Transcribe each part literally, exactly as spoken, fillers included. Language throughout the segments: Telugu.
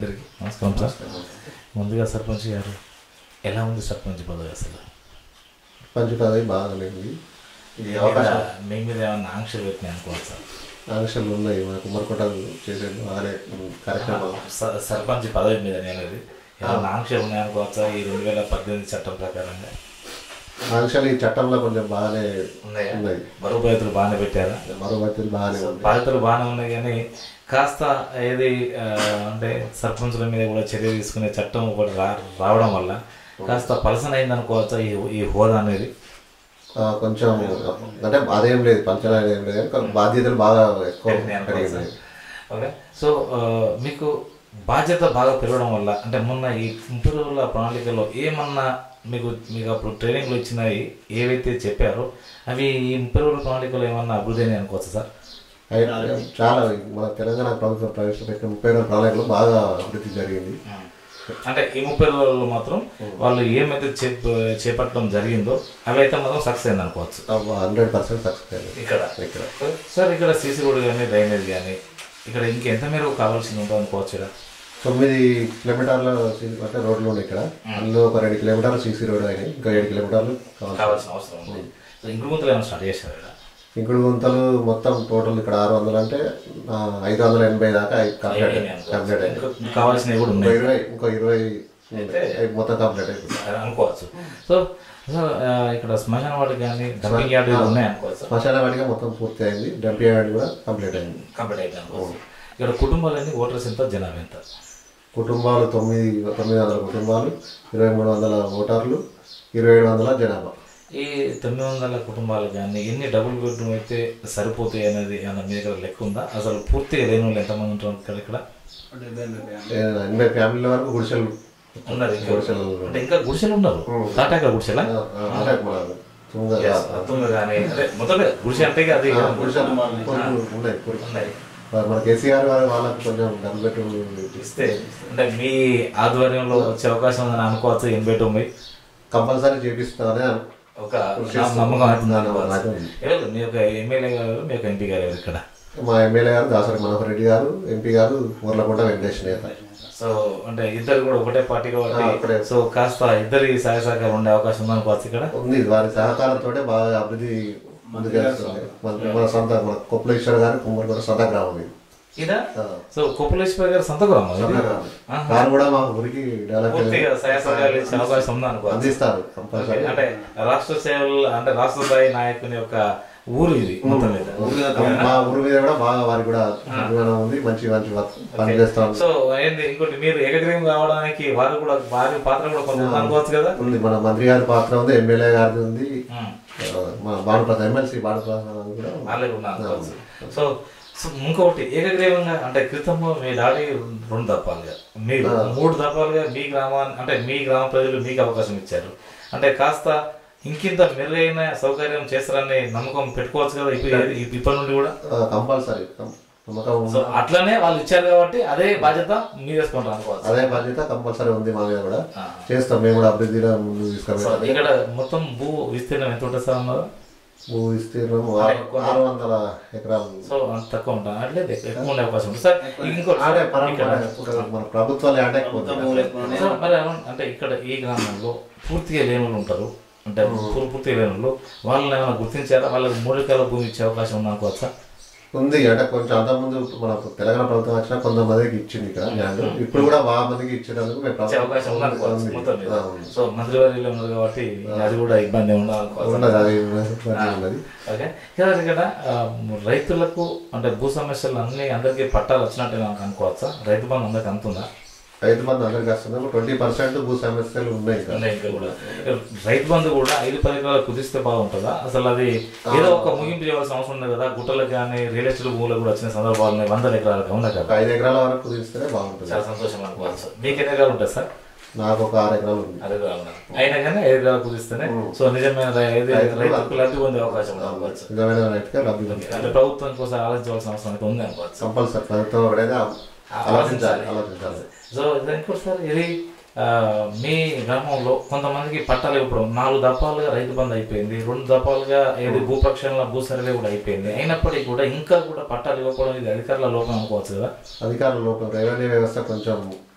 నమస్కారం సార్. ముందుగా సర్పంచ్ గారు ఎలా ఉంది సర్పంచ్ పదవి? అసలు సర్పంచ్ పదవి బాగాలేదు. ఇది అవకాశం మీ మీద ఏమన్నా ఆంక్షలు పెట్టినాయి అనుకోవచ్చు సార్? ఆంక్షలు ఉన్నాయి. మన కుమ్మరికోటలు చేసేది బాగానే కార్యక్రమాలు. సర్పంచ్ పదవి మీద అనేది ఏమన్నా ఆంక్షలు ఉన్నాయి అనుకోవచ్చా ఈ రెండు వేల పద్దెనిమిది చట్టం ప్రకారంగా? ఆంక్షలు ఈ చట్టంలో కొంచెం బాగానే ఉన్నాయి. బరువు బాధ్యతలు బాగానే పెట్టారా? మరో బాధ్యతలు బాగానే ఉన్నాయి. బాధ్యతలు బాగానే ఉన్నాయి కానీ కాస్త ఏది అంటే సర్పంచుల మీద కూడా చర్య తీసుకునే చట్టం ఒకటి రా రావడం వల్ల కాస్త పలసన అయింది అనుకోవచ్చా ఈ ఈ హోదా అనేది? కొంచెం అంటే అదేం లేదు, పంచనా ఏం లేదు, బాధ్యతలు బాగా ఎక్కువ. ఓకే, సో మీకు బాధ్యత బాగా పెరగడం వల్ల అంటే మొన్న ఈ ముప్పై రోజుల ప్రణాళికలో ఏమన్నా మీకు మీకు అప్పుడు ట్రైనింగ్లు ఇచ్చినవి ఏవైతే చెప్పారో అవి ఈ ముప్పై రోజుల ప్రణాళికలో ఏమన్నా అభివృద్ధి అని అనుకోవచ్చు సార్? చాలా మన తెలంగాణ ప్రభుత్వం ప్రవేశపెట్టిన ముప్పై రోజుల ప్రణాళికలో బాగా అభివృద్ధి జరిగింది. అంటే ఈ ముప్పై రోజుల్లో మాత్రం వాళ్ళు ఏమైతే చేపట్టడం జరిగిందో అవి అయితే మాత్రం సక్సెస్ అయింది అనుకోవచ్చు. హండ్రెడ్ పర్సెంట్ సక్సెస్ అయింది ఇక్కడ ఇక్కడ సార్. ఇక్కడ సీసీ రోడ్ కానీ డ్రైనేజ్ కానీ ఇక్కడ ఇంకెంత మేరకు కావాల్సింది ఉంటుంది అనుకోవచ్చు? ఇక్కడ తొమ్మిది కిలోమీటర్ల అంటే రోడ్లు ఉన్నాయి. ఇక్కడ అందులో ఒక రెండు కిలోమీటర్లు సీసీ రోడ్ అయినాయి, ఇంకా ఏడు కిలోమీటర్లు కావాల్సిన అవసరం ఉంది. ఇంకుడు గుంతలు ఏమైనా స్టార్ట్ చేశారు? ఇక్కడ ఇంకుడు గుంతలు మొత్తం టోటల్ ఇక్కడ ఆరు వందలు అంటే ఐదు వందల ఎనభై దాకా కంప్లీట్ కంప్లీట్ అయింది. కావాల్సినవి కూడా ఉన్నాయి. ఇరవై ఇంకో ఇరవై మొత్తం కంప్లీట్ అయిపోయింది అనుకోవచ్చు. సో ఇక్కడ శ్మశాన వాటికి కానీ డంపింగ్ యార్డ్ ఉన్నాయి అనుకోవచ్చు. శ్మశాన వాటిగా మొత్తం పూర్తి అయింది, డంపింగ్ యార్డ్ కూడా కంప్లీట్ అయింది కంప్లీట్ అయింది అనుకోవచ్చు. ఇక్కడ కుటుంబాలన్నీ ఓటర్స్ ఎంత, జనాభా ఎంత? కుటుంబాలు తొమ్మిది తొమ్మిది వందల కుటుంబాలు, ఇరవై మూడు వందల ఓటర్లు, ఇరవై ఏడు వందల జనాభా. ఈ తొమ్మిది వందల కుటుంబాలు కానీ ఎన్ని డబుల్ బెడ్రూమ్ అయితే సరిపోతాయి అనేది ఏమన్నా మీ దగ్గర లెక్క ఉందా? అసలు పూర్తిగా లేని వాళ్ళు ఎంతమంది ఉంటారు ఇక్కడ? ఎనభై ఫ్యామిలీల వరకు గుడిసెలు ఉన్నారు. అంటే ఇంకా గుడిసెలు ఉన్నారు. తాటాక గుడిసెలా? మొత్తం గుడిసె అంటే అది ఉన్నాయి. మన కేసీఆర్ గారు వాళ్ళకి కొంచెం డబుల్ బెడ్రూమ్ ఇస్తే అంటే మీ ఆధ్వర్యంలో వచ్చే అవకాశం ఉందని అనుకోవచ్చు. ఎనభై తొమ్మిది కంపల్సరీ చేపిస్తామని ఒక నమ్మకం అవుతుంది. మీ యొక్క ఎమ్మెల్యే గారు, మీ యొక్క ఎంపీ గారు ఇక్కడ? మా ఎమ్మెల్యే గారు దాసరి మనోహర్ రెడ్డి గారు, ఎంపీ గారు ఊర్లకుంట వెంకటేష్ నేత. సో అంటే ఇద్దరు కూడా ఒకటే పార్టీ కాబట్టి సో కాస్త ఇద్దరి సహాయ సహకారం ఉండే అవకాశం ఉందనుకోవచ్చు. ఇక్కడ ఉంది. వారి సహకారంతో బాగా అభివృద్ధి ముందుకెళ్తుంది. మన సొంత మన కొప్పులేశ్వర గారు కుమ్మరి కూడా సొంత గ్రామం ఇది. ఇదా? సో కొప్పులేశ్వర గారు సొంత గ్రామం వారు కూడా మా ఊరికి అవకాశం ఉందనుకో అందిస్తారు కంపల్సరీ. అంటే రాష్ట్ర సేవలు అంటే రాష్ట్ర స్థాయి నాయకుని యొక్క ఊరు ఇది. మా ఊరు మీద కూడా బాగా వారికి కూడా అభిమానం ఉంది, మంచి మంచి పని చేస్తాం. సో ఏంటి ఇంకోటి మీరు ఏకగ్రీవం కావడానికి వారు కూడా వారి పాత్ర కూడా కొంచెం అనుకోవచ్చు కదా? ఉంది. మన మంత్రి గారి పాత్ర ఉంది, ఎమ్మెల్యే గారిది ఉంది, మన బాణప్రసాద్ ఎమ్మెల్సీ బాణప్రసాద్ కూడా వాళ్ళకి అనుకోవచ్చు. సో సో ఇంకొకటి ఏకగ్రీవంగా అంటే క్రితము మీ డాడీ రెండు దప్పాలుగా మీరు మూడు దప్పాలుగా మీ గ్రామాన్ని అంటే మీ గ్రామ ప్రజలు మీకు అవకాశం ఇచ్చారు. అంటే కాస్త ఇంకింత మెరుగైన సౌకర్యం చేస్తారని నమ్మకం పెట్టుకోవచ్చు కదా ఇప్పుడు ఇప్పటి నుండి కూడా? కంపల్సరీ సో అట్లనే వాళ్ళు ఇచ్చారు కాబట్టి అదే బాధ్యత మీరు వేసుకుంటారు అనుకోవచ్చు. అదే బాధ్యత కంపల్సరీ ఉంది మా మీద కూడా. చేస్తాం మేము కూడా అభివృద్ధిగా ముందు తీసుకెళ్తాం. ఇక్కడ మొత్తం భూ విస్తీర్ణం ఎంత ఉంటుంది సార్ అన్నారు? భూ విస్తీర్ణం ఆరు వందల ఎకరాలు. సో అంత తక్కువ ఉంటాం అట్లే ఎక్కువ ఉండే అవకాశం ఉంది సార్. ఇంకోటి మన ప్రభుత్వాలు మరి అంటే ఇక్కడ ఈ గ్రామంలో పూర్తిగా లేని వాళ్ళు ఉంటారు. అంటే పూర్తిగా లేని వాళ్ళు వాళ్ళని ఏమైనా గుర్తించారా? వాళ్ళకి మూడు ఎకరాల భూమి ఇచ్చే అవకాశం ఉంది అనుకోవచ్చా? ఉంది. అంటే కొంచెం అంతకుముందు మన తెలంగాణ ప్రభుత్వం వచ్చినా కొంతమందికి ఇచ్చింది ఇక్కడ ల్యాండ్. ఇప్పుడు కూడా బాగా మందికి ఇచ్చేందుకు అవకాశం ఉంది. సో మంత్రివర్యులు ఉన్నారు కాబట్టి అది కూడా ఇబ్బంది ఉండదు. ఓకే, ఇక్కడ రైతులకు అంటే భూ సమస్యలు అన్ని అందరికీ పట్టాలు వచ్చినట్టు అనుకోవచ్చా? రైతు బంధు అందరికి అందుతుందా? రైతు బంధు అందరికి వస్తుంది. ట్వంటీ పర్సెంట్ భూ సమస్యలు ఉన్నాయి కూడా. రైతు బంధు కూడా ఐదు పది ఎకరాలు కుదిస్తే బాగుంటుందా? అసలు అది ఏదో ఒక ముగింపు చేయాల్సిన అవసరం ఉంది కదా. గుట్టలకు కానీ రియల్ ఎస్టేట్ భూములకు కూడా వచ్చిన సందర్భాలు ఉన్నాయి. వందల ఎకరాలకు ఉన్నాయి కదా. ఐదు ఎకరాల వరకు కుదిస్తేనే బాగుంటుంది. చాలా సంతోషం అనుకోవచ్చు. మీకు ఎన్ని ఎకరాలు ఉంటాయి సార్? నాకు ఒక ఆరు ఎకరాలు ఉంది. ఆరు ఎకరాలు ఉన్నాయి. అయినా కానీ ఐదు ఎకరాలు కుదిస్తేనే సో నిజమైన రైతులకు లబ్ధి పొందే అవకాశం ఉంది అనుకోవచ్చు. నిజమైన రైతుగా లబ్ధి పొంది అంటే ప్రభుత్వం కోసం ఆలోచించవలసిన అవసరం అయితే ఉంది అనుకోవచ్చు. కంపల్సరీ ప్రభుత్వం ఆలోచించాలి ఆలోచించాలి సో ఇంకోటి సార్, ఇది మీ గ్రామంలో కొంతమందికి పట్టాలు ఇవ్వడం నాలుగు దఫాలుగా రైతు బంధు అయిపోయింది, రెండు దఫాలుగా ఏది భూ ప్రక్షాళన భూ సర్వే కూడా అయిపోయింది. అయినప్పటికీ కూడా ఇంకా కూడా పట్టాలు ఇవ్వకపోవడం ఇది అధికారుల లోపం అనుకోవచ్చు కదా? అధికారుల లోపం. రెవెన్యూ వ్యవస్థ కొంచెం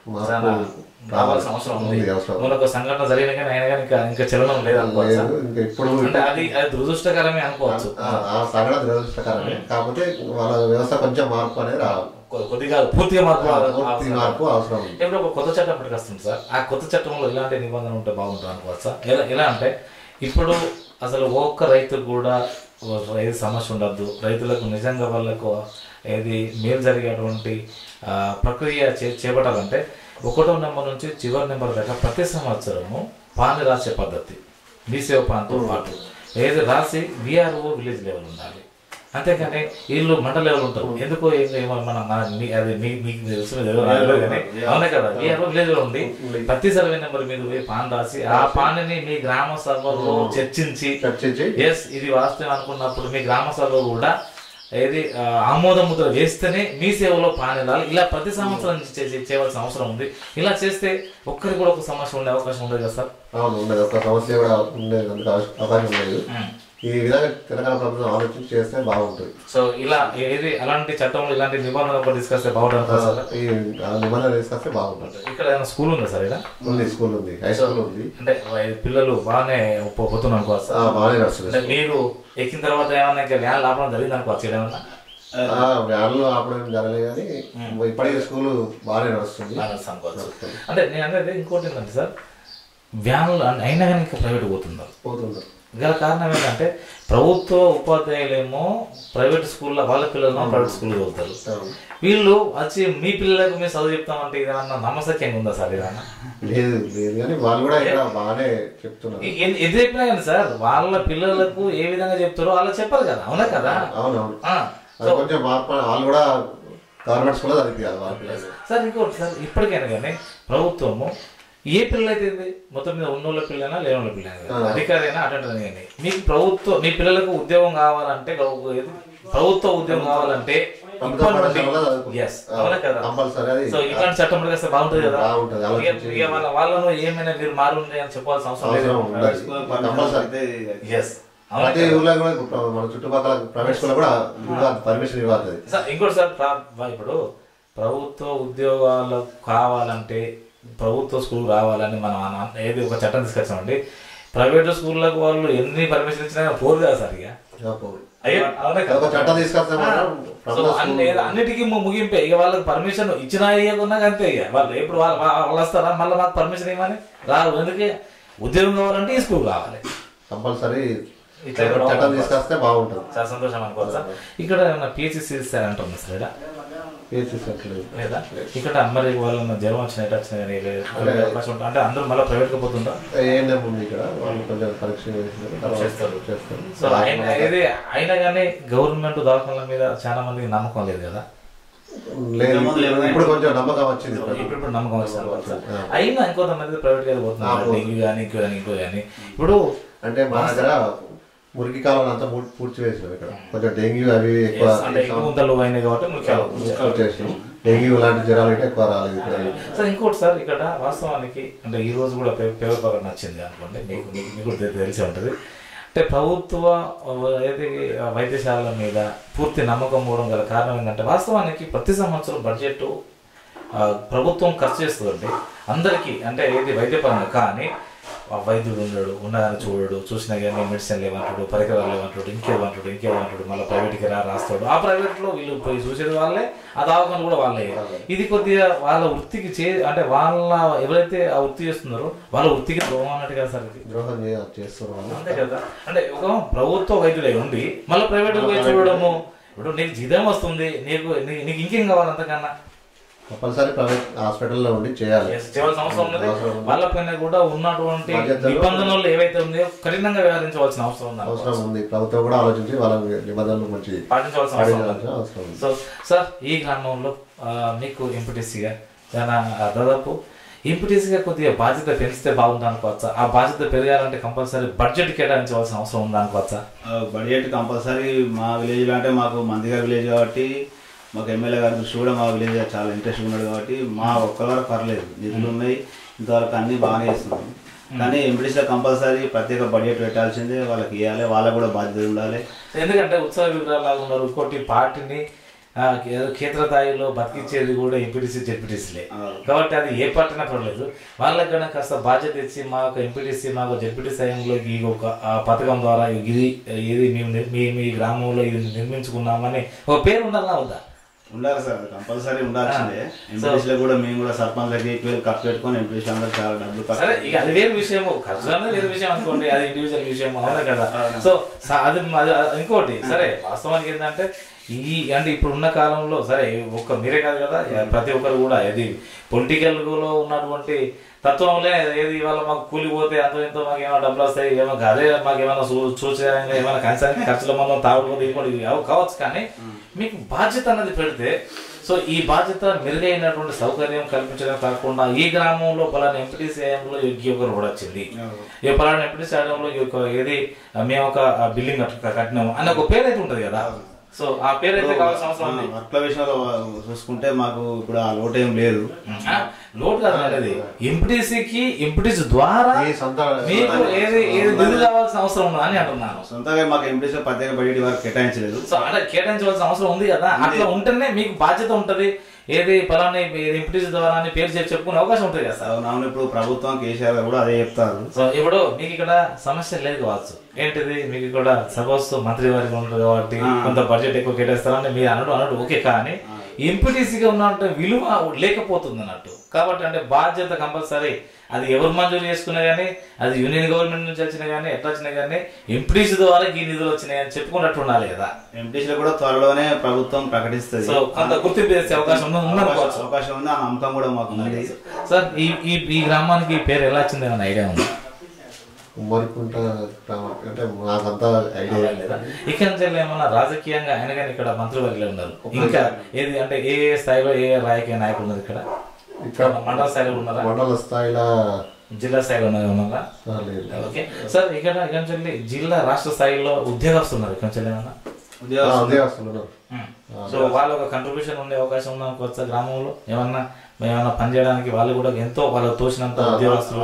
రావాల్సిన అవసరం ఉంది. మనకు సంఘటన జరిగిన కానీ ఆయన కానీ ఇంకా ఇంకా చలనం లేదనుకోవచ్చు. అంటే అది అది దురదృష్టకరమే అనుకోవచ్చు. ఆ సంఘటన దురదృష్టకరమే, కాకపోతే వాళ్ళ వ్యవస్థ కొంచెం మార్పు అనేది రావాలి, కొద్దిగా పూర్తిగా మార్పు మార్పు అవసరం. ఇప్పుడు ఒక కొత్త చట్టం ఇప్పటికి వస్తుంది సార్. ఆ కొత్త చట్టంలో ఇలాంటి నిబంధనలు ఉంటే బాగుంటుంది అనుకోవచ్చా? ఎలా ఎలా అంటే ఇప్పుడు అసలు ఒక్క రైతు కూడా రైతు సమస్య ఉండద్దు, రైతులకు నిజంగా వాళ్ళకు ఏది మేలు జరిగేటువంటి ప్రక్రియ చే చేపట్టాలంటే ఒకటో నెంబర్ నుంచి చివరి నెంబర్ దాకా ప్రతి సంవత్సరము పాని రాసే పద్ధతి మీ సేవ పాన్తో పాటు ఏది రాసి విఆర్ఓ విలేజ్ లెవెల్ ఉండాలి. అంతేకాని వీళ్ళు మండల లెవెల్ ఉంటారు. ఎందుకో ఏమో మన అది మీకు తెలుసు కానీ అవునే కదా, విఆర్ఓ విలేజ్ లో ఉండి ప్రతి సర్వే నెంబర్ మీద పోయి పాన్ రాసి ఆ పాన్ని మీ గ్రామ సభలో చర్చించి ఎస్ ఇది వాస్తవం అనుకున్నప్పుడు మీ గ్రామ సభలో కూడా ఏది ఆమోద ముద్ర వేస్తేనే మీ సేవలో పానెలాలి. ఇలా ప్రతి సంవత్సరం చేయవలసిన అవసరం ఉంది. ఇలా చేస్తే ఒక్కరికి కూడా ఒక సమస్య ఉండే అవకాశం ఉండదు కదా సార్? అవును, ఉండదు. ఒక సమస్య కూడా ఉండేది అవకాశం లేదు. ఈ విధంగా తెలంగాణ ప్రభుత్వం ఆలోచించి చేస్తే బాగుంటుంది. సో ఇలా ఏది అలాంటి చట్టంలో ఇలాంటి నిబంధనలు తీసుకొస్తే బాగుంటుంది. ఈ నిబంధనలు తీసుకొస్తే బాగుంటుంది. ఇక్కడ ఏమైనా స్కూల్ ఉందా సార్? ఇక్కడ ఉంది, స్కూల్ ఉంది, హై స్కూల్ ఉంది. అంటే పిల్లలు బాగానే పోతున్నారు అనుకోవచ్చు. బాగానే నడుస్తుంది. మీరు ఎక్కిన తర్వాత ఏమన్నా ఇంకా వ్యాన్ లాభం జరిగింది అనుకోవచ్చు? ఏమన్నా వ్యాన్లో ఆపడం జరగలేదు కానీ ఇప్పటికీ స్కూల్ బాగానే నడుస్తుంది అనుకోవచ్చు. అంటే నేను అనేది ఇంకోటి ఏంటంటే సార్, వ్యాన్లు అయినా కానీ ఇంకా ప్రైవేట్ పోతున్నారు పోతున్నారు గల కారణం ఏంటంటే ప్రభుత్వ ఉపాధ్యాయులేమో ప్రైవేట్ స్కూల్లో వాళ్ళ పిల్లలు ప్రైవేట్ స్కూల్లో చదువుతారు. వీళ్ళు వచ్చి మీ పిల్లలకు మేము చదువు చెప్తామంటే ఇదన్నా నమ్మసక్యంగా ఉందా సార్? ఇదన్నా లేదు లేదు కానీ వాళ్ళు కూడా ఇక్కడ బాగానే చెప్తున్నారు. ఎది చెప్పినా కానీ సార్ వాళ్ళ పిల్లలకు ఏ విధంగా చెప్తారో అలా చెప్పాలి కదా, అవునా కదా? అవునవును, కొంచెం వాళ్ళు కూడా గవర్నమెంట్ స్కూల్లో చదివించాలి వాళ్ళ పిల్లలు. సార్ ఇంకోటి సార్, ఇప్పటికైనా కానీ ప్రభుత్వము ఏ పిల్లలు అయితే మొత్తం మీద ఉన్నోళ్ళ పిల్లైనా లేనోళ్ళ పిల్లైనా అధికారైనా అటెండ్ కానీ మీకు ప్రభుత్వం మీ పిల్లలకు ఉద్యోగం కావాలంటే ప్రభుత్వ ఉద్యోగం కావాలంటే ఇట్లాంటి చట్టం వస్తే బాగుంటుంది కదా. వాళ్ళను ఏమైనా మీరు మారుంది అని చెప్పాల్సిన అవసరం లేదు. మన చుట్టుపక్కల ప్రైవేట్ స్కూల్ కూడా పర్మిషన్ ఇవ్వాలి. ఇంకోటి సార్, ఇప్పుడు ప్రభుత్వ ఉద్యోగాలు కావాలంటే ప్రభుత్వ స్కూల్ రావాలని మనం ఏది ఒక చట్టం తీసుకొచ్చామండి. ప్రైవేట్ స్కూళ్ళకు వాళ్ళు ఎన్ని పర్మిషన్ ఇచ్చినా పోరు కదా సార్. ఇక అన్నిటికీ ముగింపే ఇక వాళ్ళకి పర్మిషన్ ఇచ్చినా ఇవ్వకున్నా అంతే. ఇక వాళ్ళు ఎప్పుడు వాళ్ళు వాళ్ళు వస్తారా మళ్ళీ మాకు పర్మిషన్ ఇవ్వమని రాదు. ఎందుకే ఉద్యోగం కావాలంటే ఈ స్కూల్ కావాలి కంపల్సరీ. చట్టం తీసుకొస్తే బాగుంటుంది. చాలా సంతోషం అనుకోవాలి సార్. ఇక్కడ ఏమన్నా పిహెచ్సి సార్ అంటుంది సార్ ఇక్కడ లేదా? ఇక్కడ మరి వాళ్ళ జ్వరం వచ్చిన అవకాశం ఉంటుంది అంటే అందరూ మళ్ళీ ప్రైవేట్ గా పోతుందా? సో ఇది అయినా కానీ గవర్నమెంట్ దవాఖానాల మీద చాలా మందికి నమ్మకం లేదు కదా. ఇప్పుడు కొంచెం నమ్మకం వచ్చింది. ఇప్పుడు నమ్మకం వచ్చింది. అయినా ఇంకొంతమంది ప్రైవేట్ గా పోతున్నారు, డెంగ్యూ కానీ ఇంకో కానీ ఇంకో కానీ. ఇప్పుడు అంటే మా దగ్గర మురికి కాలం అంతా పూర్తి చేసినాం. ఇక్కడ కొంచెం డెంగ్యూ అవి ఎక్కువ డెంగ్యూ లాంటి జ్వరాలు అయితే ఎక్కువ రాలేదు. సార్ ఇంకోటి సార్, ఇక్కడ వాస్తవానికి అంటే ఈ రోజు కూడా పేపర్ బాగా నచ్చింది అనుకోండి, మీకు మీకు తెలిసి ఉంటుంది. అంటే ప్రభుత్వ ఏది వైద్యశాలల మీద పూర్తి నమ్మకం పోవడం గల కారణం ఏంటంటే వాస్తవానికి ప్రతి సంవత్సరం బడ్జెట్ ప్రభుత్వం ఖర్చు చేస్తుందండి అందరికీ. అంటే ఏది వైద్యపరంగా కానీ వైద్యుడు ఉన్నాడు ఉన్నదాన్ని చూడడు, చూసినా కానీ మెడిసిన్ లేవంటాడు, పరికరాలు లేవంటాడు, ఇంకేమంటాడు ఇంకేమంటాడు, మళ్ళీ ప్రైవేట్కి రా రాస్తాడు. ఆ ప్రైవేట్లో వీళ్ళు పోయి చూసేది వాళ్ళే, ఆ దవాఖాన కూడా వాళ్ళే. ఇది కొద్దిగా వాళ్ళ వృత్తికి చే అంటే వాళ్ళ ఎవరైతే ఆ వృత్తి చేస్తున్నారో వాళ్ళ వృత్తికి ద్రోహం అన్నట్టు కదా సార్. ఇది ద్రోహం చేస్తున్నారు అంతే కదా. అంటే ఒక ప్రభుత్వ వైద్యుడై ఉండి మళ్ళీ ప్రైవేట్కి పోయి చూడడము. ఇప్పుడు నీకు జీతం వస్తుంది, నీకు నీకు ఇంకేం కావాలి అంతకన్నా? కంపల్సరీ ప్రైవేట్ హాస్పిటల్లో ఉండి చేయాలి, చేయాల్సిన అవసరం ఉన్నది. వాళ్ళపైన కూడా ఉన్నటువంటి నిబంధనలు ఏవైతే ఉన్నాయో కఠినంగా వ్యవహరించవలసిన అవసరం ఉంది అవసరం ఉంది ప్రభుత్వం కూడా ఆలోచించి వాళ్ళ నిబంధనలు మంచి పాటించవలసిన అవసరం ఉంది. సో సార్, ఈ గ్రామంలో మీకు ఎంపీటీసీగా చాలా దాదాపు ఎంపీటీసీగా కొద్దిగా బాధ్యత పెంచితే బాగుంది అనుకోవచ్చా? ఆ బాధ్యత పెరగాలంటే కంపల్సరీ బడ్జెట్ కేటాయించవలసిన అవసరం ఉంది అనుకోవచ్చా? బడ్జెట్ కంపల్సరీ మా విలేజ్లో అంటే మాకు మందిగా విలేజ్ కాబట్టి మాకు ఎమ్మెల్యే గారి దృష్టి కూడా మా విలేజ్ చాలా ఇంట్రెస్ట్ ఉన్నాడు కాబట్టి మా ఒక్కరి వరకు పర్లేదు, నిధులు ఉన్నాయి, ఇంతవరకు అన్నీ బాగానే చేస్తున్నాం. కానీ ఎంపీటీసీలో కంపల్సరీ ప్రత్యేక బడ్జెట్ పెట్టాల్సిందే, వాళ్ళకి ఇవ్వాలి, వాళ్ళకు కూడా బాధ్యత ఉండాలి. ఎందుకంటే ఉత్సవ విగ్రహాలు ఉన్నారు. ఇంకోటి పార్టీని క్షేత్రస్థాయిలో బతికించేది కూడా ఎంపీటీసీ జెడ్పీటీసీలే. కాబట్టి అది ఏ పార్టీ అయినా పర్లేదు, వాళ్ళకి కన్నా కాస్త బాధ్యత ఇచ్చి మా యొక్క ఎంపీటీసీ మాకు జెడ్పీటీసీ సాయంలో ఈ ఒక పథకం ద్వారా ఇది ఇది మేము మీ మీ గ్రామంలో ఇది నిర్మించుకున్నామని ఒక పేరు ఉండాలన్నా వద్దా? ఉండాలి సార్, కంపల్సరీ ఉండాల్సిందే. ఎంపీటీసీలో కూడా మేము కూడా సర్పంచ్లకి పేరు ఖర్చు పెట్టుకొని ఎంపీటీసీ అందరూ చాలా డబ్బులు. సరే ఇక అది వేరే విషయము, ఖర్చు అనేది వేరే విషయం అనుకోండి, అది ఇండివిజువల్ విషయం అవునా కదా. సో అది ఇంకోటి సరే వాస్తవానికి ఏంటంటే ఈ అంటే ఇప్పుడు ఉన్న కాలంలో సరే ఒక్క మీరే కాదు కదా, ప్రతి ఒక్కరు కూడా ఇది పొలిటికల్లో ఉన్నటువంటి తత్వంలో ఏది ఇవాళ మాకు కూలిపోతే అంత ఎంతో మాకు ఏమైనా డబ్బులు వస్తాయి, ఏమో అదే మాకు ఏమైనా సూచనగా ఏమైనా కనీసానికి ఖర్చుల మనం తాగుడుపోతే ఇంకోటి కావచ్చు. కానీ మీకు బాధ్యత అన్నది పెడితే సో ఈ బాధ్యత మెరుగైనటువంటి సౌకర్యం కల్పించడం కాకుండా ఈ గ్రామంలో పలానా ఎంపీటీసీ ఆయంలో ఈ ఒకరు కూడా వచ్చింది, ఈ పలానా ఎంపీటీసీ ఆయంలో ఏది మేము ఒక బిల్డింగ్ కట్టినాము అనే ఒక పేరు అయితే ఉంటుంది కదా. సో ఆ పేరు అయితే కావాల్సిన అవసరం ఉంది. వర్క్ల విషయంలో చూసుకుంటే మాకు ఇప్పుడు ఆ లోటు ఏం లేదు. లోటు కాదు అనేది ఎంపీటీసీకి ఎంపీటీసీ ద్వారా మీకు ఏది ఏది నిధులు కావాల్సిన అవసరం ఉందా అని అంటున్నాను. సొంతగా మాకు ఎంపీటీసీ ప్రత్యేక బడ్జెట్ వరకు కేటాయించలేదు. సో అంటే కేటాయించవలసిన అవసరం ఉంది కదా, అట్లా ఉంటేనే మీకు బాధ్యత ఉంటది. ఏది పలానా ఎంపీటీసీ ద్వారా అని పేరు చెప్పి చెప్పుకునే అవకాశం ఉంటుంది కదా సార్. అవును, ఇప్పుడు ప్రభుత్వం కేసీఆర్ కూడా అదే చెప్తారు. సో ఇప్పుడు మీకు ఇక్కడ సమస్య లేదు కావచ్చు, ఏంటిది మీకు ఇక్కడ సపోజ్ మంత్రి వారికి ఉంటారు కాబట్టి కొంత బడ్జెట్ ఎక్కువ కేటాయిస్తారని మీరు అన్నట్టు అన్నట్టు ఓకే. కానీ ఎంపీటీసీగా ఉన్నట్టు విలువ లేకపోతుంది అన్నట్టు. కాబట్టి అంటే బాధ్యత కంపల్సరీ అది ఎవరు మంజూరు చేసుకున్నా కానీ, అది యూనియన్ గవర్నమెంట్ నుంచి వచ్చినా కానీ ఎట్లా వచ్చినా కానీ ఎంపీటీసీ ద్వారా ఈ నిధులు వచ్చినాయి అని చెప్పుకున్నట్టు ఉండాలి కదా. ఎంపీటీసీలో కూడా త్వరలోనే ప్రభుత్వం ప్రకటిస్తుంది. సో కొంత గుర్తింపు చేసే అవకాశం ఉంది అవకాశం ఉంది ఆ నమ్మకం కూడా మాకు ఉంది సార్. ఈ ఈ గ్రామానికి పేరు ఎలా వచ్చింది అన్న ఐడియా ఉంది? ఉమ్మరికుంట అంటే నాకంతా ఐడియా లేదా. ఇక్కడ నుంచి ఏమన్నా రాజకీయంగా ఆయన కానీ ఇక్కడ మంత్రివర్గంలో ఉన్నారు, ఇంకా ఏది అంటే ఏ ఏ స్థాయిలో ఏ రాజకీయ నాయకులు ఉన్నారు ఇక్కడ? ఇక్కడ మండల స్థాయిలో ఉన్నారా? మండల స్థాయిలో జిల్లా స్థాయిలో ఉన్నారా? Okay sir. ఇక్కడ ఇక్కడ నుంచి జిల్లా రాష్ట్ర స్థాయిలో ఉద్యోగస్తులు ఉన్నారు ఇక్కడ నుంచి ఏమన్నా ఉద్యోగస్తులు. సో వాళ్ళ ఒక కంట్రిబ్యూషన్ ఉండే అవకాశం ఉందా అనుకోవచ్చా గ్రామంలో? ఏమన్నా ఏమన్నా పనిచేయడానికి వాళ్ళు కూడా ఎంతో వాళ్ళకి తోచినంత ఉద్యోగస్తులు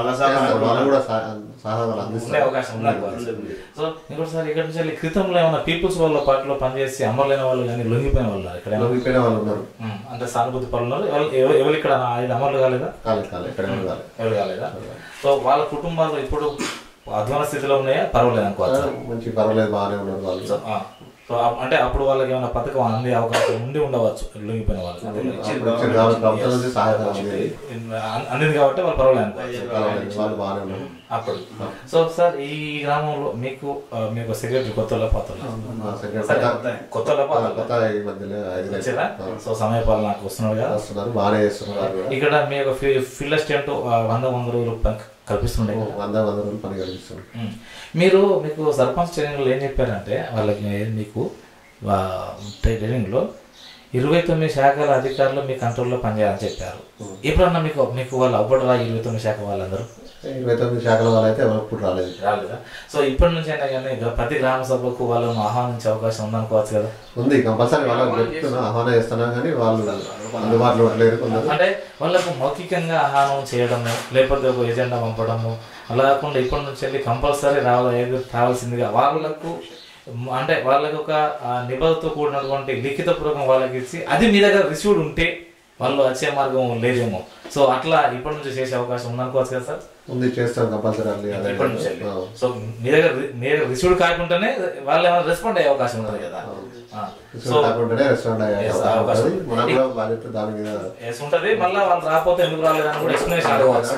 ఉండే అవకాశం ఉంది. సో ఇంకోటి సార్ ఇక్కడ నుంచి క్రితంలో ఏమన్నా పీపుల్స్ వాళ్ళ పార్టీలో పనిచేసి అమరులైన వాళ్ళు కానీ లొంగిపోయిన వాళ్ళు ఇక్కడ లొంగిపోయిన వాళ్ళు ఉన్నారు, అంటే సానుభూతి పనులు ఉన్నారు. ఎవరు ఇక్కడ ఐదు అమరులు కాలేదా? ఎవరు కాలేదా? సో వాళ్ళ కుటుంబాలు ఇప్పుడు అధ్వాన స్థితిలో ఉన్నాయా? పర్వాలేదు అనుకోవచ్చు, మంచి పర్వాలేదు, బాగానే ఉన్నారు వాళ్ళు. సో అంటే అప్పుడు వాళ్ళకి ఏమైనా పథకం అందే అవకాశం ఉండి ఉండవచ్చు లొంగిపోయిన వాళ్ళకి, అందింది కాబట్టి వాళ్ళు పర్వాలేదు అనుకోవచ్చు అప్పుడు. సో సార్ ఈ గ్రామంలో మీకు మీకు సెక్రటరీ కొత్త కొత్త వచ్చారా? సో సమయపాలన నాకు వస్తున్నారు కదా, వస్తున్నారు, బాగానే చేస్తున్నారు. ఇక్కడ మీ యొక్క ఫీల్డ్ అసిస్టెంట్ వంద వంద రోజులు కల్పిస్తుండే, వంద వంద రోజులు పని కల్పిస్తుంది. మీరు మీకు సర్పంచ్ ట్రైనింగ్లో ఏం చెప్పారంటే వాళ్ళకి మీకు ట్రైనింగ్లో ఇరవై తొమ్మిది శాఖల అధికారులు మీ కంట్రోల్లో పనిచేయాలని చెప్పారు. ఎప్పుడన్నా మీకు మీకు వాళ్ళు అవ్వడరా ఇరవై తొమ్మిది శాఖ వాళ్ళందరూ? ఇరవై తొమ్మిది శాఖల వాళ్ళు అయితే ఎప్పుడు రాలేదు రాలేదా? సో ఇప్పటి నుంచి అయినా కానీ ప్రతి గ్రామ సభకు వాళ్ళను ఆహ్వానించే అవకాశం ఉందనుకోవచ్చు కదా? ఉంది, కంపల్సరీ వాళ్ళకి చెప్తున్నా ఆహ్వానం చేస్తున్నా కానీ వాళ్ళు అందుబాటులో లేరు. అంటే వాళ్ళకు మౌఖికంగా ఆహ్వానం చేయడము లేకపోతే ఒక ఎజెండా పంపడము అలా కాకుండా ఇప్పటి నుంచి వెళ్ళి కంపల్సరీ రావాలి రావాల్సిందిగా వాళ్ళకు అంటే వాళ్ళకి ఒక నిబంధనతో కూడినటువంటి లిఖితపూర్వకం వాళ్ళకి ఇచ్చి అది మీ దగ్గర రిసీవ్డ్ ఉంటే వాళ్ళు వచ్చే మార్గం లేదేమో. సో అట్లా ఇప్పటి నుంచి చేసే అవకాశం ఉందనుకోవచ్చు కదా సార్? ఉంది, చేస్తాం కంపల్సరీ. ఇప్పటి నుంచి సో మీ దగ్గర మీ దగ్గర రిసీవ్డ్ కాకుండానే వాళ్ళు ఏమైనా రెస్పాండ్ అయ్యే అవకాశం ఉంటుంది కదా. ఉంటది మళ్ళీ వాళ్ళు రాకపోతే ఎందుకు రాలేదని కూడా ఎక్స్ప్లెనేషన్ అడగవచ్చు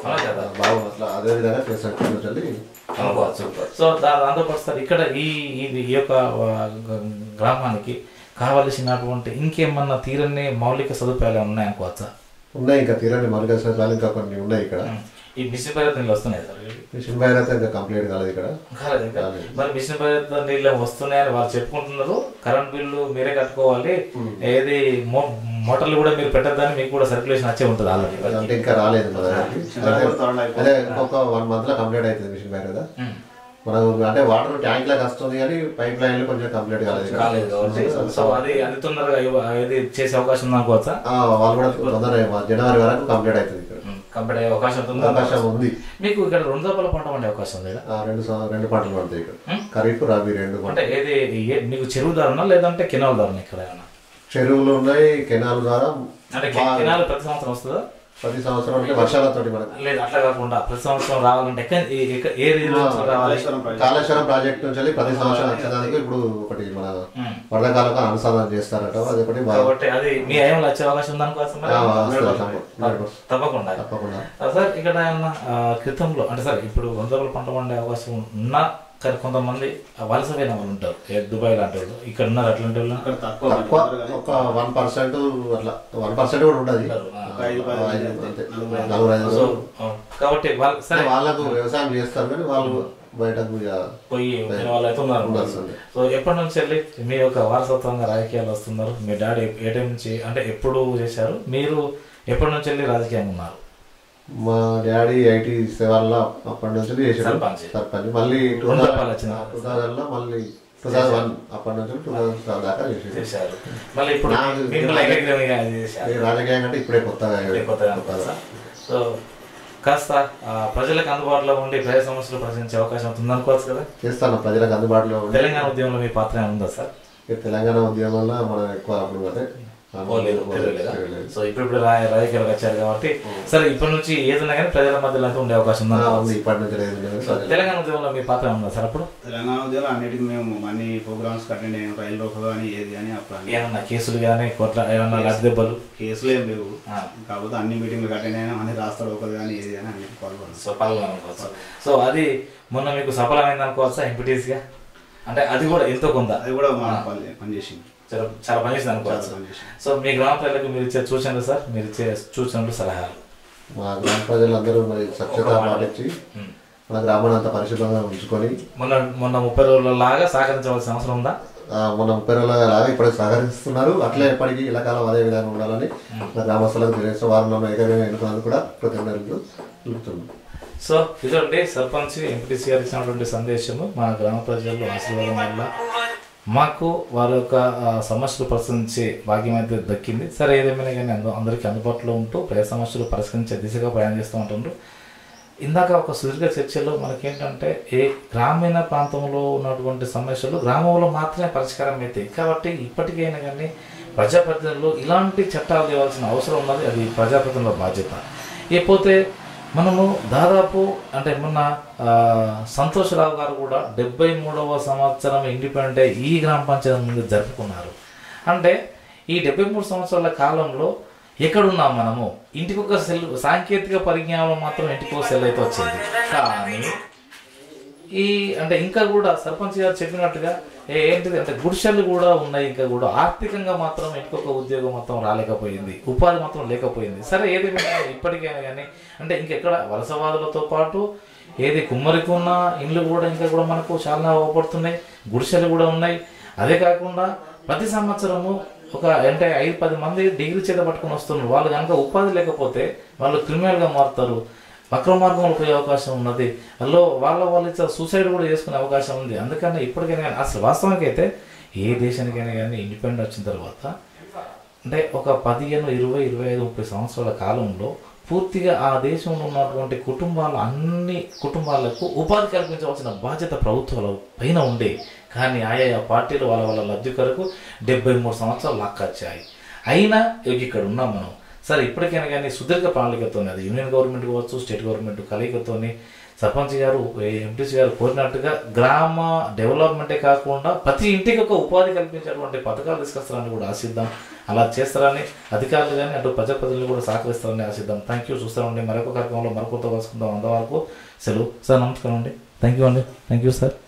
అనుకోవచ్చు. సో దాంతో పాటు సార్ ఇక్కడ ఈ ఈ యొక్క గ్రామానికి కావలసినటువంటి ఇంకేమన్నా తీరని మౌలిక సదుపాయాలు ఉన్నాయి అనుకోవచ్చా? ఉన్నాయి, ఇంకా తీరని మౌలిక సదుపాయాలు ఇంకా కొన్ని ఉన్నాయి ఇక్కడ. ఈ మిషన్ భగీరథ నీళ్ళు వస్తున్నాయి సార్? మిషన్ భగీరథ ఇంకా కంప్లీట్ కాలేదు ఇక్కడ. మరి మిషన్ భగీరథ నీళ్ళు వస్తున్నాయని వాళ్ళు చెప్పుకుంటున్నారు. కరెంట్ బిల్లు మీరే కట్టుకోవాలి, ఏది మోటార్లు కూడా మీరు పెట్టద్దని మీకు కూడా సర్క్యులేషన్ వచ్చే ఉంటుంది ఆల్రెడీ. అంటే ఇంకా రాలేదు మా దగ్గర. అదే ఇంకొక వన్ మంత్ లో కంప్లీట్ అవుతుంది మిషన్ భగీరథ. మనం అంటే వాటర్ ట్యాంక్ లాగా వస్తుంది కానీ పైప్ లైన్ కొంచెం కంప్లీట్ కాలేదు. సో అది అది తొందరగా ఇది చేసే అవకాశం ఉంది అనుకోవచ్చా? వాళ్ళు కూడా తొందరగా జనవరి వరకు కంప్లీట్ అవుతుంది ఇక్కడ. కంప్లీట్ అయ్యే అవకాశం అవకాశం ఉంది. మీకు ఇక్కడ రెండు దఫాల పంట పండే అవకాశం ఉంది? రెండు రెండు పంటలు పడతాయి ఇక్కడ, ఖరీఫ్ రబీ రెండు. అంటే ఏది మీకు చెరువు దారునా లేదంటే కెనాల్ దారునా? ఇక్కడ ఏమన్నా చెరువులు ఉన్నాయి, కెనాల్ ద్వారా అంటే కెనాల్ ప్రతి సంవత్సరం వస్తుందా? ప్రతి సంవత్సరం అంటే వర్షాలతోటి మనకు లేదు అట్లా కాకుండా ప్రతి సంవత్సరం రావాలంటే ఎక్కడ- ఏ- ఎక్క- ఏ రీతిలో రావాలి? కాళేశ్వరం ప్రాజెక్ట్ నుంచి వెళ్ళి ప్రతి సంవత్సరం వచ్చేదానికి ఇప్పుడు ఒకటి మన వరదకాలకు అనుసంధానం చేస్తారట. అది ఒకటి కాబట్టి అది మీ అయ్యంలో వచ్చే అవకాశం ఉందనుకోసం తప్పకుండా తప్పకుండా సార్. ఇక్కడ ఏమన్నా క్రితంలో అంటే సార్ ఇప్పుడు వంద రోజుల పంట పండే అవకాశం ఉన్నా కానీ కొంతమంది వలస పోయిన వాళ్ళు ఉంటారు, దుబాయ్ లాంటి వాళ్ళు. ఇక్కడ ఉన్నారు అట్లాంటి వాళ్ళు తక్కువ, ఒక వన్ పర్సెంట్ అట్లా వన్ పర్సెంట్ కూడా ఉండదు. కాబట్టి సరే వాళ్ళకు వ్యవసాయం చేస్తారు కానీ వాళ్ళు బయటకు పోయి వాళ్ళు అయితే ఉన్నారు. సో ఎప్పటి నుంచి వెళ్ళి మీ యొక్క వారసత్వంగా రాజకీయాలు వస్తున్నారు? మీ డాడీ ఏ టైం నుంచి అంటే ఎప్పుడు చేశారు? మీరు ఎప్పటి నుంచి వెళ్ళి రాజకీయంగా ఉన్నారు? మా డాడీ ఎయిటీ సెవెన్ లో అప్పటి నుంచి చేశారు సర్పంచ్. మళ్ళీ టూ థౌసండ్ లో మళ్ళీ టూ థౌసండ్ వన్ అప్పటి నుంచి టూ థౌసండ్ సెవెన్ దాకా చేశారు. మళ్ళీ ఇప్పుడు రాజకీయం అంటే ఇప్పుడే కొత్తగా. సో కాస్త ప్రజలకు అందుబాటులో ఉండి ప్రజా సమస్యలు ప్రశ్నించే అవకాశం అవుతుంది అనుకోవచ్చు కదా? చేస్తాను ప్రజలకు అందుబాటులో. తెలంగాణ ఉద్యమంలో మీ పాత్ర ఉందా సార్? తెలంగాణ ఉద్యమంలో మనం ఎక్కువ అప్పుడు అంటే సో ఇప్పుడు ఇప్పుడు రాజకీయాలకు వచ్చారు కాబట్టి సరే ఇప్పటి నుంచి ఏదైనా కానీ ప్రజల మధ్యలో అయితే ఉండే అవకాశం ఉంది. ఇప్పటి నుంచి తెలంగాణ ఉద్యమంలో మీ పాత్ర ఉందా సార్? అప్పుడు తెలంగాణ ఉద్యమంలో అన్నిటికీ మేము అన్ని ప్రోగ్రామ్స్ అటెండ్ అయ్యాము. రైలు రోకో కానీ ఏది కానీ అప్పుడు ఏమన్నా కేసులు కానీ కొట్ల ఏమన్నా లడ్డు దెబ్బలు కేసులు ఏం లేవు. కాకపోతే అన్ని మీటింగ్లు అటెండ్ అయినా అన్ని రాష్ట్ర రోకలు కానీ ఏది కానీ అన్నిటి పాల్గొన్నాం. సో పాల్గొనుకోవచ్చు. సో అది మొన్న మీకు సఫలమైంది అనుకోవచ్చా ఎంపీటీసీగా? అంటే అది కూడా ఎంతో కొంత అది కూడా మా పనిచేసింది, చాలా చాలా పనిచేసింది అనుకోవచ్చు. సో మీ గ్రామ ప్రజలకు మీరు ఇచ్చే సూచనలు సార్, మీరు ఇచ్చే సూచనలు సలహాలు? మా గ్రామ ప్రజలందరూ మరి స్వచ్ఛత పాటించి మన గ్రామాన్ని అంతా పరిశుభ్రంగా ఉంచుకొని మొన్న మొన్న ముప్పై రోజుల లాగా సహకరించవలసిన అవసరం ఉందా? మొన్న ముప్పై రోజుల లాగా ఇప్పటికి సహకరిస్తున్నారు. అట్లే ఎప్పటికీ ఇలా కాలం అదే విధంగా ఉండాలని మా గ్రామస్తులకు తెలియజేస్తే వారంలో ఏకైనా ఎన్నుకున్నందుకు కూడా కృతజ్ఞతలు తెలుపుతున్నాం. సో ఇదండి సర్పంచ్ ఎంపీటీసీ గారు ఇచ్చినటువంటి సందేశము. మా గ్రామ ప్రజల్లో ఆశీర్వాదం వల్ల మాకు వారి యొక్క సమస్యలు పరిశీలించే భాగ్యం అయితే దక్కింది. సరే ఏదేమైనా కానీ అందు అందరికీ అందుబాటులో ఉంటూ ప్రజా సమస్యలు పరిష్కరించే దిశగా ప్రయాణం చేస్తూ ఉంటుండ్రు. ఇందాక ఒక సుదీర్ఘ చర్చలో మనకేంటంటే ఏ గ్రామీణ ప్రాంతంలో ఉన్నటువంటి సమస్యలు గ్రామంలో మాత్రమే పరిష్కారం అవుతాయి. కాబట్టి ఇప్పటికైనా కానీ ప్రజాప్రతినిధులు ఇలాంటి చట్టాలు తేవాల్సిన అవసరం ఉన్నది. అది ప్రజాప్రతినిధుల బాధ్యత. ఇకపోతే మనము దాదాపు అంటే మొన్న సంతోషరావు గారు కూడా డెబ్బై మూడవ సంవత్సరం ఇండిపెండెంట్ డే ఈ గ్రామ పంచాయతీ ముందు జరుపుకున్నారు. అంటే ఈ డెబ్బై మూడు సంవత్సరాల కాలంలో ఎక్కడున్నాం మనము? ఇంటికి ఒక సెల్ సాంకేతిక పరిజ్ఞానం మాత్రం ఇంటికి ఒక సెల్ అయితే వచ్చింది. కానీ ఈ అంటే ఇంకా కూడా సర్పంచ్ గారు చెప్పినట్టుగా ఏంటిది అంటే గుడిసెలు కూడా ఉన్నాయి. ఇంకా కూడా ఆర్థికంగా మాత్రం ఇంకొక ఉద్యోగం మొత్తం రాలేకపోయింది, ఉపాధి మాత్రం లేకపోయింది. సరే ఏదేమైనా ఇప్పటికైనా కానీ అంటే ఇంకెక్కడ వలసవాదులతో పాటు ఏది కుమ్మరికి ఉన్న ఇండ్లు కూడా ఇంకా కూడా మనకు చాలా అవపడుతున్నాయి, గుడిసెలు కూడా ఉన్నాయి. అదే కాకుండా ప్రతి సంవత్సరము ఒక అంటే ఐదు పది మంది డిగ్రీ చేత పట్టుకుని వస్తున్నారు. వాళ్ళు కనుక ఉపాధి లేకపోతే వాళ్ళు క్రిమినల్గా మారుతారు, వక్ర మార్గంలో పోయే అవకాశం ఉన్నది. అందులో వాళ్ళ వాళ్ళు సూసైడ్ కూడా చేసుకునే అవకాశం ఉంది. అందుకని ఇప్పటికైనా కానీ అసలు వాస్తవానికి అయితే ఏ దేశానికైనా కానీ ఇండిపెండెంట్ వచ్చిన తర్వాత అంటే ఒక పదిహేను ఇరవై ఇరవై ఐదు ముప్పై సంవత్సరాల కాలంలో పూర్తిగా ఆ దేశంలో ఉన్నటువంటి కుటుంబాలు అన్ని కుటుంబాలకు ఉపాధి కల్పించవలసిన బాధ్యత ప్రభుత్వాల పైన ఉండే. కానీ ఆయా పార్టీలు వాళ్ళ వాళ్ళ లబ్ధి కొరకు డెబ్బై మూడు సంవత్సరాలు లాక్కొచ్చాయి. అయినా ఇక్కడ ఉన్నాం మనం. సరే ఇప్పటికైనా కానీ సుదీర్ఘ ప్రణాళికతో అది యూనియన్ గవర్నమెంట్ కావచ్చు, స్టేట్ గవర్నమెంట్ కలయికతోని సర్పంచ్ గారు ఎంపీసీ గారు కోరినట్టుగా గ్రామ డెవలప్మెంటే కాకుండా ప్రతి ఇంటికి ఒక ఉపాధి కల్పించేటువంటి పథకాలు తీసుకొస్తారని కూడా ఆశిద్దాం. అలా చేస్తారని అధికారులు కానీ అటు ప్రజాప్రతినిధులు కూడా సహకరిస్తారని ఆశిద్దాం. Thank you. చూస్తామండి మరొక కార్యక్రమంలో మరొకతో కలుసుకుందాం. అంతవరకు సెలవు సార్. నమస్కారం అండి. థ్యాంక్ యూ అండి. Thank you sir.